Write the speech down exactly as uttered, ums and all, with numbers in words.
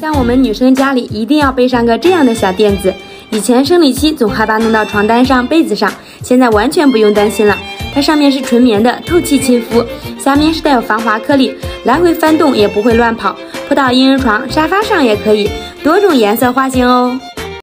像我们女生家里一定要备上个这样的小垫子，以前生理期总害怕弄到床单上、被子上，现在完全不用担心了。它上面是纯棉的，透气亲肤，下面是带有防滑颗粒，来回翻动也不会乱跑，铺到婴儿床、沙发上也可以，多种颜色花型哦。